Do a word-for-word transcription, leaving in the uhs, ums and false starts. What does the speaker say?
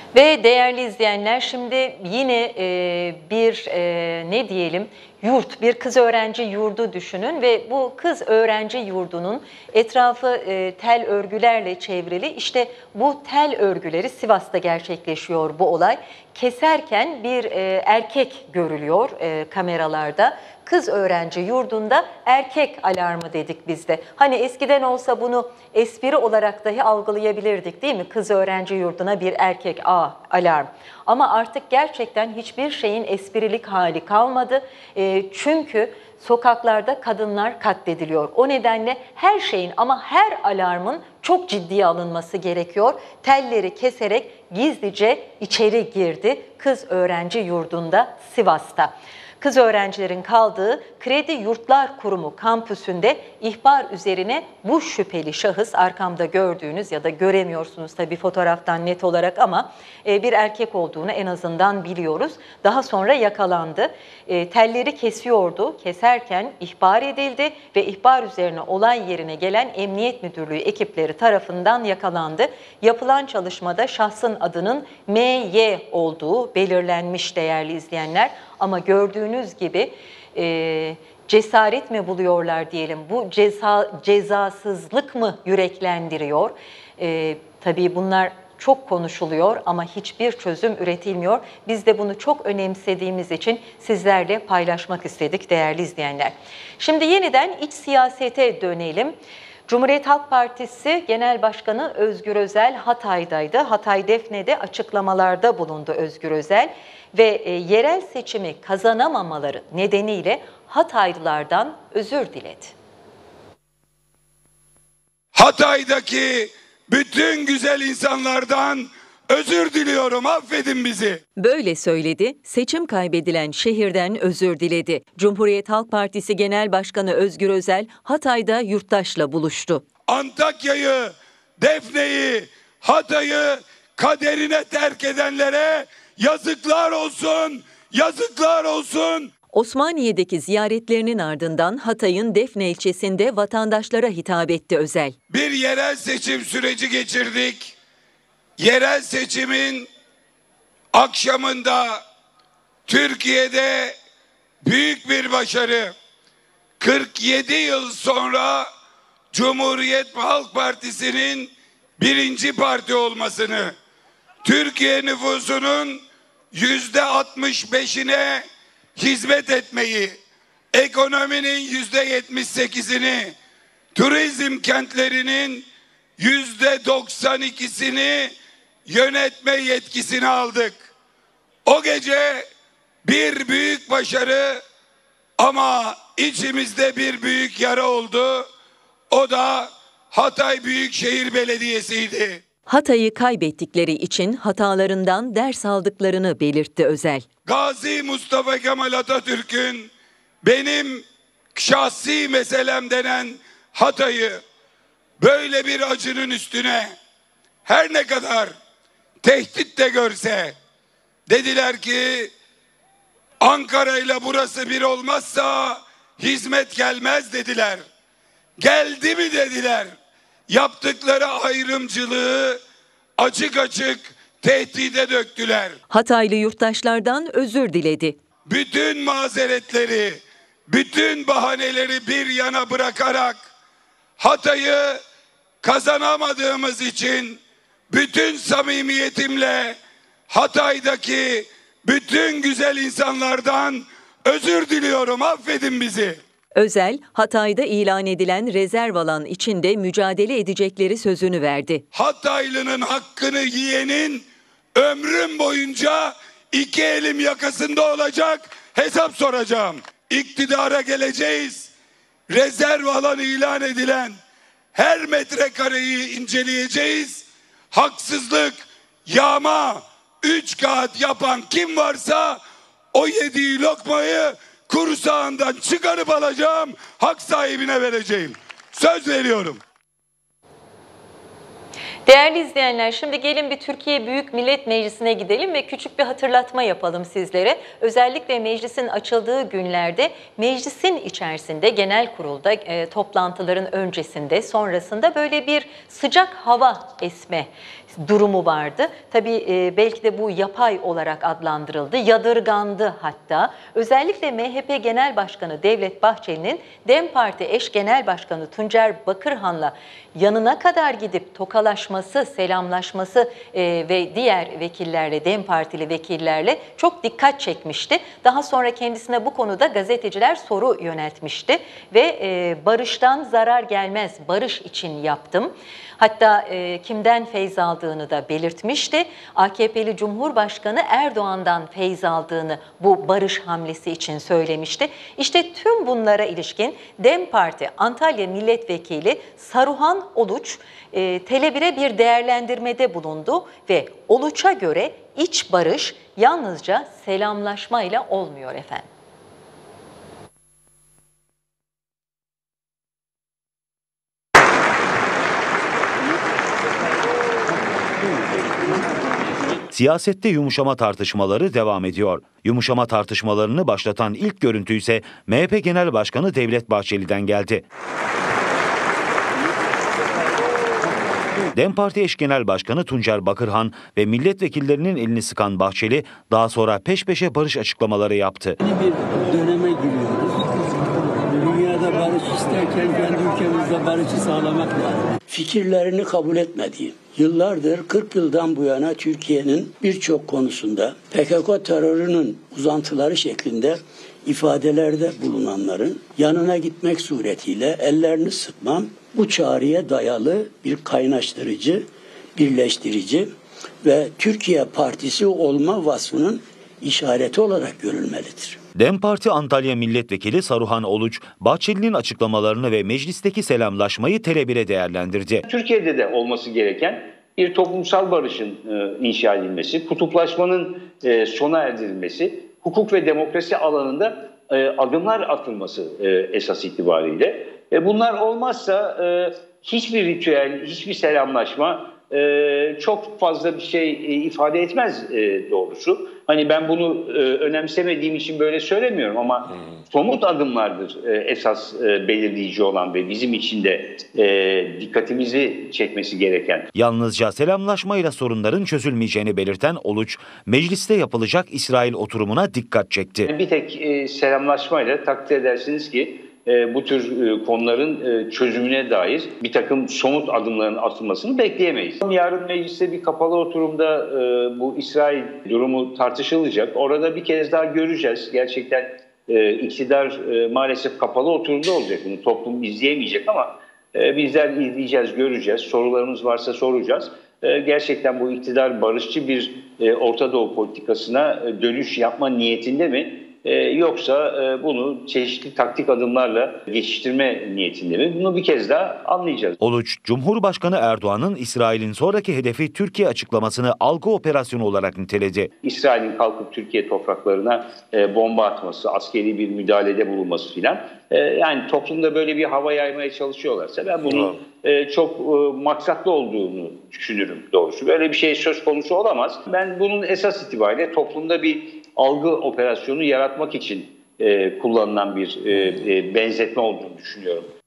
Ve değerli izleyenler, şimdi yine e, bir e, ne diyelim yurt, bir kız öğrenci yurdu düşünün ve bu kız öğrenci yurdunun etrafı e, tel örgülerle çevrili. İşte bu tel örgüleri Sivas'ta gerçekleşiyor bu olay. Keserken bir e, erkek görülüyor e, kameralarda. Kız öğrenci yurdunda erkek alarmı dedik biz de. Hani eskiden olsa bunu espri olarak dahi algılayabilirdik değil mi? Kız öğrenci yurduna bir erkek a alarm. Ama artık gerçekten hiçbir şeyin esprilik hali kalmadı. E, çünkü sokaklarda kadınlar katlediliyor. O nedenle her şeyin ama her alarmın çok ciddiye alınması gerekiyor. Telleri keserek gizlice içeri girdi kız öğrenci yurdunda Sivas'ta. Kız öğrencilerin kaldığı Kredi Yurtlar Kurumu kampüsünde ihbar üzerine bu şüpheli şahıs, arkamda gördüğünüz ya da göremiyorsunuz tabii fotoğraftan net olarak ama bir erkek olduğunu en azından biliyoruz. Daha sonra yakalandı. Telleri kesiyordu. Keserken ihbar edildi ve ihbar üzerine olay yerine gelen Emniyet Müdürlüğü ekipleri tarafından yakalandı. Yapılan çalışmada şahsın adının M Y olduğu belirlenmiş değerli izleyenler. Ama gördüğünüz gibi e, cesaret mi buluyorlar diyelim, bu ceza, cezasızlık mı yüreklendiriyor? E, tabii bunlar çok konuşuluyor ama hiçbir çözüm üretilmiyor. Biz de bunu çok önemsediğimiz için sizlerle paylaşmak istedik değerli izleyenler. Şimdi yeniden iç siyasete dönelim. Cumhuriyet Halk Partisi Genel Başkanı Özgür Özel Hatay'daydı. Hatay Defne'de açıklamalarda bulundu Özgür Özel ve e, yerel seçimi kazanamamaları nedeniyle Hataylılardan özür diledi. Hatay'daki bütün güzel insanlardan özür diliyorum, affedin bizi. Böyle söyledi, seçim kaybedilen şehirden özür diledi. Cumhuriyet Halk Partisi Genel Başkanı Özgür Özel Hatay'da yurttaşla buluştu. Antakya'yı, Defne'yi, Hatay'ı kaderine terk edenlere yazıklar olsun, yazıklar olsun. Osmaniye'deki ziyaretlerinin ardından Hatay'ın Defne ilçesinde vatandaşlara hitap etti Özel. Bir yerel seçim süreci geçirdik. Yerel seçimin akşamında Türkiye'de büyük bir başarı. kırk yedi yıl sonra Cumhuriyet Halk Partisi'nin birinci parti olmasını, Türkiye nüfusunun yüzde altmış beşine hizmet etmeyi, ekonominin yüzde yetmiş sekizini, turizm kentlerinin yüzde doksan ikisini yönetme yetkisini aldık. O gece bir büyük başarı ama içimizde bir büyük yara oldu. O da Hatay Büyükşehir Belediyesi'ydi. Hatay'ı kaybettikleri için hatalarından ders aldıklarını belirtti Özel. Gazi Mustafa Kemal Atatürk'ün benim şahsi meselem denen Hatay'ı böyle bir acının üstüne her ne kadar tehdit de görse, dediler ki Ankara ile burası bir olmazsa hizmet gelmez dediler. Geldi mi dediler. Yaptıkları ayrımcılığı açık açık tehdide döktüler. Hataylı yurttaşlardan özür diledi. Bütün mazeretleri, bütün bahaneleri bir yana bırakarak Hatay'ı kazanamadığımız için bütün samimiyetimle Hatay'daki bütün güzel insanlardan özür diliyorum, affedin bizi. Özel, Hatay'da ilan edilen rezerv alan içinde mücadele edecekleri sözünü verdi. Hataylı'nın hakkını yiyenin ömrüm boyunca iki elim yakasında olacak, hesap soracağım. İktidara geleceğiz, rezerv alan ilan edilen her metrekareyi inceleyeceğiz. Haksızlık, yağma, üç kağıt yapan kim varsa o yediği lokmayı kursağından çıkarıp alacağım, hak sahibine vereceğim. Söz veriyorum. Değerli izleyenler, şimdi gelin bir Türkiye Büyük Millet Meclisi'ne gidelim ve küçük bir hatırlatma yapalım sizlere. Özellikle meclisin açıldığı günlerde meclisin içerisinde genel kurulda e, toplantıların öncesinde sonrasında böyle bir sıcak hava esme durumu vardı. Tabii e, belki de bu yapay olarak adlandırıldı, yadırgandı hatta. Özellikle M H P Genel Başkanı Devlet Bahçeli'nin DEM Parti eş genel başkanı Tuncer Bakırhan'la yanına kadar gidip tokalaşması, selamlaşması e, ve diğer vekillerle, DEM Partili vekillerle çok dikkat çekmişti. Daha sonra kendisine bu konuda gazeteciler soru yöneltmişti ve e, barıştan zarar gelmez, barış için yaptım. Hatta e, kimden feyz aldığını da belirtmişti. A K P'li Cumhurbaşkanı Erdoğan'dan feyz aldığını bu barış hamlesi için söylemişti. İşte tüm bunlara ilişkin DEM Parti Antalya Milletvekili Saruhan Oluç e, Tele bir'e bir değerlendirmede bulundu ve Oluç'a göre iç barış yalnızca selamlaşmayla olmuyor efendim. Siyasette yumuşama tartışmaları devam ediyor. Yumuşama tartışmalarını başlatan ilk görüntü ise M H P Genel Başkanı Devlet Bahçeli'den geldi. DEM Parti eş genel başkanı Tuncer Bakırhan ve milletvekillerinin elini sıkan Bahçeli daha sonra peş peşe barış açıklamaları yaptı. Yeni bir döneme giriyoruz. Dünyada barış isterken kendi ülkemizde barışı sağlamak lazım. Fikirlerini kabul etmediğim, yıllardır kırk yıldan bu yana Türkiye'nin birçok konusunda P K K terörünün uzantıları şeklinde ifadelerde bulunanların yanına gitmek suretiyle ellerini sıkmam bu çağrıya dayalı bir kaynaştırıcı, birleştirici ve Türkiye Partisi olma vasfının işareti olarak görülmelidir. DEM Parti Antalya Milletvekili Saruhan Oluç, Bahçeli'nin açıklamalarını ve meclisteki selamlaşmayı Tele bir'e değerlendirdi. Türkiye'de de olması gereken bir toplumsal barışın e, inşa edilmesi, kutuplaşmanın e, sona erdirilmesi, hukuk ve demokrasi alanında e, adımlar atılması e, esas itibariyle. E, bunlar olmazsa e, hiçbir ritüel, hiçbir selamlaşma e, çok fazla bir şey e, ifade etmez e, doğrusu. Hani ben bunu e, önemsemediğim için böyle söylemiyorum ama hmm. somut adımlardır e, esas e, belirleyici olan ve bizim için de e, dikkatimizi çekmesi gereken. Yalnızca selamlaşmayla sorunların çözülmeyeceğini belirten Oluç, mecliste yapılacak İsrail oturumuna dikkat çekti. Bir tek e, selamlaşmayla takdir edersiniz ki e, bu tür e, konuların e, çözümüne dair bir takım somut adımların atılmasını bekleyemeyiz. Yarın mecliste bir kapalı oturumda e, bu İsrail durumu tartışılacak. Orada bir kez daha göreceğiz. Gerçekten e, iktidar e, maalesef kapalı oturumda olacak. Bunu toplum izleyemeyecek ama e, bizler izleyeceğiz, göreceğiz. Sorularımız varsa soracağız. E, gerçekten bu iktidar barışçı bir e, Orta Doğu politikasına e, dönüş yapma niyetinde mi? Ee, yoksa e, bunu çeşitli taktik adımlarla geçiştirme niyetinde mi? Bunu bir kez daha anlayacağız. Oluç, Cumhurbaşkanı Erdoğan'ın İsrail'in sonraki hedefi Türkiye açıklamasını algı operasyonu olarak niteledi. İsrail'in kalkıp Türkiye topraklarına e, bomba atması, askeri bir müdahalede bulunması filan. E, yani toplumda böyle bir hava yaymaya çalışıyorlarsa ben bunun e, çok e, maksatlı olduğunu düşünürüm doğrusu. Böyle bir şey söz konusu olamaz. Ben bunun esas itibariyle toplumda bir algı operasyonu yaratmak için e, kullanılan bir e, e, benzetme olduğunu düşünüyorum.